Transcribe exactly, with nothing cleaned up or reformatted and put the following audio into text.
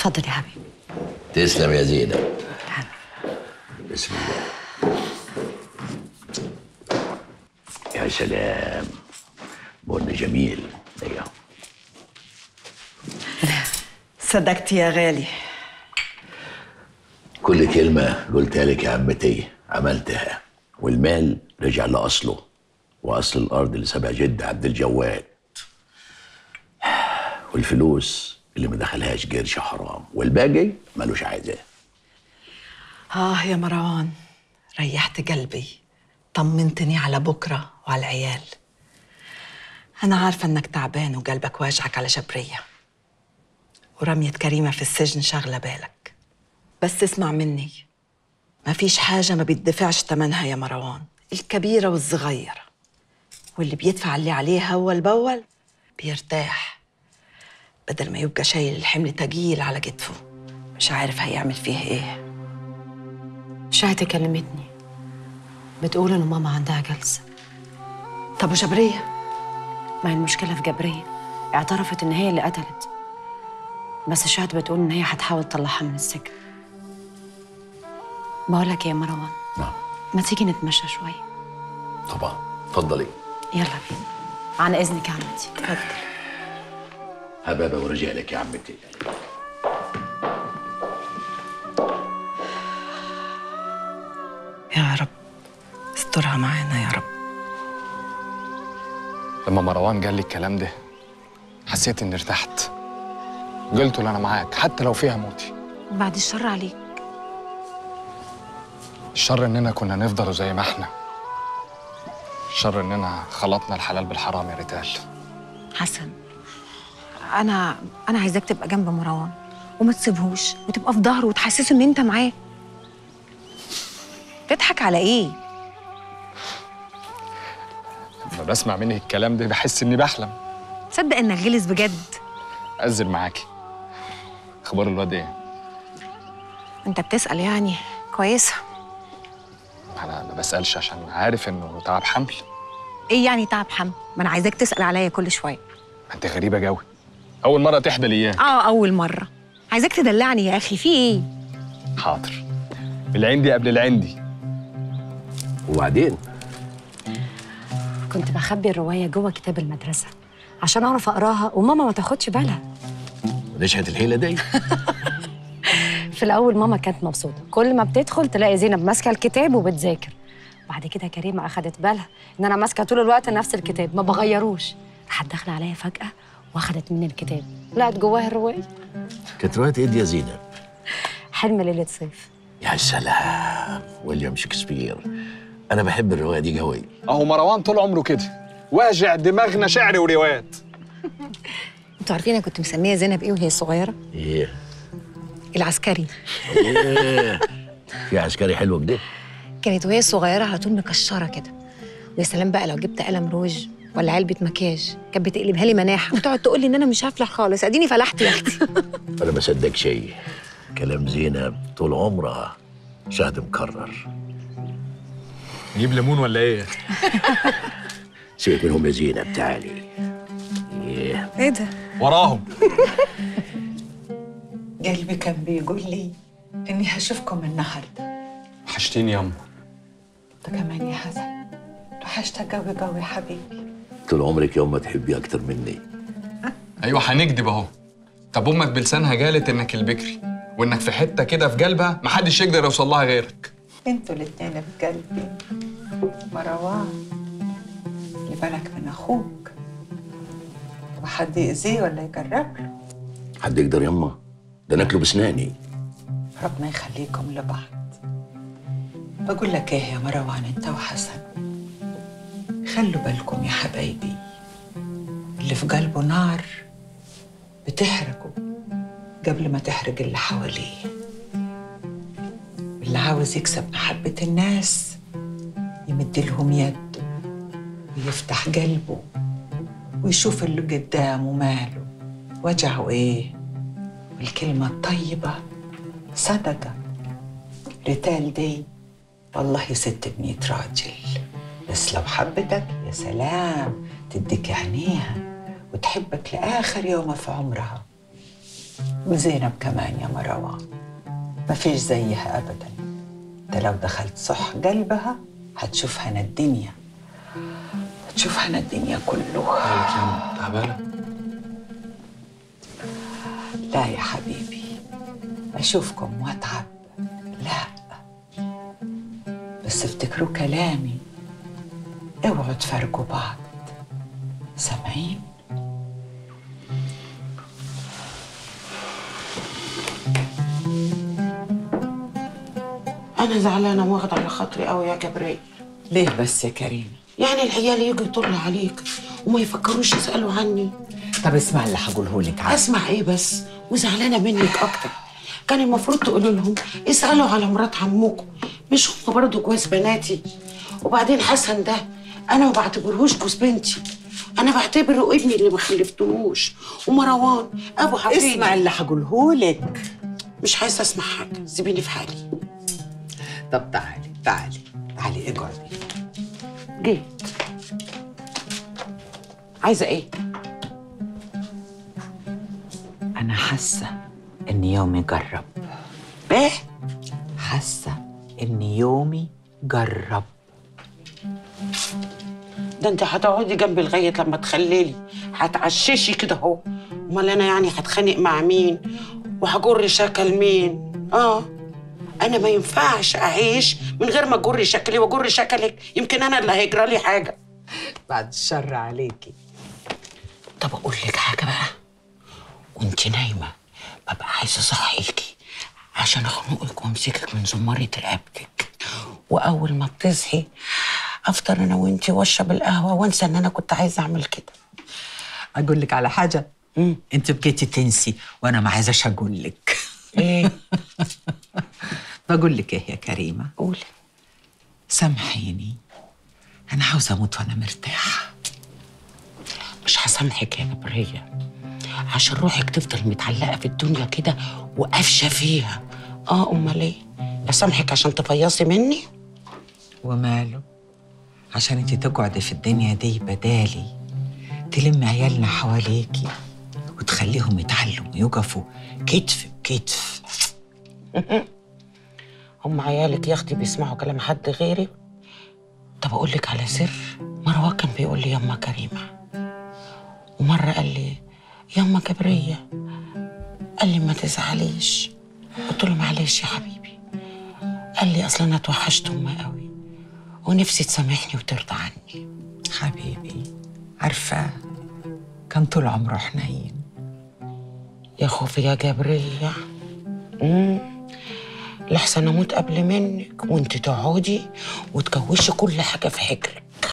اتفضل يا حبيبي. تسلم يا زينب. بسم الله. يا سلام، بن جميل. ايوه صدقت يا غالي. كل كلمة قلتها لك يا عمتي عملتها، والمال رجع لأصله، وأصل الأرض اللي سابها جد عبد الجواد، والفلوس اللي ما دخلهاش قرش حرام، والباقي ملوش عايزاه. آه يا مروان، ريحت قلبي، طمنتني على بكرة وعلى العيال. أنا عارفة إنك تعبان وقلبك واجعك على جبرية، ورمية كريمة في السجن شاغلة بالك، بس اسمع مني، مفيش حاجة ما بيدفعش تمنها يا مروان، الكبيرة والصغيرة، واللي بيدفع اللي عليه أول بأول بيرتاح، بدل ما يبقى شايل الحمل تقيل على كتفه مش عارف هيعمل فيه ايه. شاهدة كلمتني بتقول إن ماما عندها جلسة. طب وجبرية؟ ما هي المشكلة في جبرية، اعترفت إن هي اللي قتلت، بس شاهد بتقول إن هي هتحاول تطلعها من السجن. بقول لك إيه يا مروان؟ نعم. ما تيجي نتمشى شوية؟ طبعا، اتفضلي. يلا بينا. عن إذنك يا عمتي. اتفضل. هبابة ورجالك يا عمتي. يا رب استرها معانا يا رب. لما مروان قال لي الكلام ده حسيت اني ارتحت، قلت له انا معاك حتى لو فيها موتي. بعد الشر عليك. الشر اننا كنا نفضلوا زي ما احنا، الشر اننا خلطنا الحلال بالحرام يا ريتال. حسن، انا انا عايزاك تبقى جنب مروان وما تسيبهوش، وتبقى في ظهره وتحسسه ان انت معاه. تضحك على ايه؟ لما بسمع منك الكلام ده بحس اني بحلم. تصدق انك غلس بجد؟ أزل معاكي. اخبار الواد ايه؟ انت بتسأل يعني؟ كويسة. انا ما بسألش عشان عارف انه تعب حمل. ايه يعني تعب حمل؟ ما انا عايزاك تسأل عليا كل شوية. ما انت غريبة جوي، أول مرة تحبل إياه. اه أول مرة. عايزاك تدلعني يا أخي، في إيه؟ حاضر، العندي قبل العندي. وبعدين؟ كنت بخبي الرواية جوه كتاب المدرسة عشان أعرف أقراها وماما ما تاخدش بالها. ونشهد الحيلة دي؟ في الأول ماما كانت مبسوطة، كل ما بتدخل تلاقي زينب ماسكة الكتاب وبتذاكر. بعد كده كريمة أخدت بالها إن أنا ماسكة طول الوقت نفس الكتاب ما بغيروش، راحت داخلة عليا فجأة واخدت مني الكتاب، لقت جواها الرواية. كانت رواية ايه دي يا زينب؟ حلم ليلة صيف. يا سلام، ويليام شكسبير. أنا بحب الرواية دي قوي. أهو مروان طول عمره كده، واجع دماغنا شعر وروايات. انتوا عارفين انا كنت مسميه زينب ايه وهي صغيره؟ ايه؟ العسكري. ايه؟ في عسكري حلو كده؟ كانت وهي صغيره على طول مكشره كده، ويا سلام بقى لو جبت قلم روج ولا علبه مكياج كانت بتقلبها لي مناحه وتقعد تقول لي ان انا مش هفلح خالص. اديني فلحت يا اختي. أنا ما صدق شيء، كلام زينب طول عمرها شهد مكرر. نجيب ليمون ولا ايه؟ سيبك منهم يا زينب، تعالي. ايه؟ ايه ده؟ وراهم. قلبي كان بيقول لي اني هشوفكم النهارده. وحشتيني ياما. انت كمان يا حسن، وحشتك قوي قوي حبيبي. طول عمرك يوم ما تحبي أكتر مني. ايوه هنكدب اهو. طب امك بلسانها قالت انك البكري، وانك في حته كده في قلبها محدش يقدر يوصل لها غيرك. انتوا الاتنين في قلبي. مروان، خلي بالك من اخوك، وحد يأذيه ولا يقرب له. حد يقدر يما؟ ده ناكله بسناني. ربنا يخليكم لبعض. بقول لك ايه يا مروان انت وحسن، خلوا بالكم يا حبايبي، اللي في قلبه نار بتحرقه قبل ما تحرق اللي حواليه. اللي عاوز يكسب محبة الناس يمد لهم يده ويفتح قلبه ويشوف اللي قدامه ماله وجعه ايه، والكلمة الطيبة صدقة. ريتال دي والله ست بمية راجل، بس لو حبتك يا سلام تديك عينيها وتحبك لآخر يوم في عمرها. وزينب كمان يا مروان، مفيش زيها أبدا. انت لو دخلت صح قلبها هتشوف هنا الدنيا، هتشوف هنا الدنيا كله. مالك يا عم، تعبانة؟ لا يا حبيبي، أشوفكم وأتعب لا، بس افتكروا كلامي، اوعوا تفارقوا بعض، سامعين؟ أنا زعلانة واخدة على خاطري قوي يا جبريل. ليه بس يا كريم؟ يعني العيال يجوا يطلوا عليك وما يفكروش يسألوا عني. طب اسمع اللي هقوله لك. أسمع إيه بس؟ وزعلانة منك أكتر. كان المفروض تقولوا لهم اسألوا على مرات عمكم، مش هم برضه جواز بناتي. وبعدين حسن ده أنا ما بعتبرهوش جوز بنتي، أنا بعتبره ابني اللي ما خلفتهوش. ومروان أبو حفيدي. اسمع اللي هقوله لك. مش عايزة أسمع حاجة، سيبيني في حالي. طب تعالي تعالي تعالي اقعدي. جيت. عايزة إيه؟ أنا حاسة إن يومي جرب. إيه؟ حاسة إن يومي جرب. ده انت هتقعدي جنبي لغايه لما تخللي، هتعششي كده اهو. امال انا يعني هتخانق مع مين وهجر شكل مين؟ اه انا ما ينفعش اعيش من غير ما اجر شكلي واجر شكلك، يمكن انا اللي هيجرى لي حاجه. بعد الشر عليكي. طب اقول لك حاجه بقى، وانت نايمه ببقى عايزه اصحيكي عشان اخنقك وامسكك من زماره رقبتك، واول ما بتصحي افطر انا وانتي واشرب القهوه وانسى ان انا كنت عايزه اعمل كده. اقول لك على حاجه؟ مم. انت بقيتي تنسي وانا ما عايزاش اقول لك. ايه؟ بقول لك ايه يا كريمه؟ قولي. سامحيني، انا عاوزه اموت وانا مرتاحه. مش هسامحك يا جبرية، عشان روحك تفضل متعلقه في الدنيا كده وقافشه فيها. اه امال ايه؟ اسامحك عشان تفيصي مني؟ وماله؟ عشان انت تقعدي في الدنيا دي بدالي، تلمي عيالنا حواليكي وتخليهم يتعلموا يقفوا كتف بكتف. هم عيالك يا اختي بيسمعوا كلام حد غيري؟ طب اقول لك على سر، مروان كان بيقول لي ياما كريمه، ومره قال لي ياما جبرية، قال لي ما تزعليش. قلت له معلش يا حبيبي. قال لي اصل انا اتوحشت امي قوي ونفسي تسامحني وترضى عني. حبيبي عارفه كان طول عمره حنين. يا خوفي يا جبرية، امم لحسن اموت قبل منك وانت تقعدي وتكوشي كل حاجه في حجرك.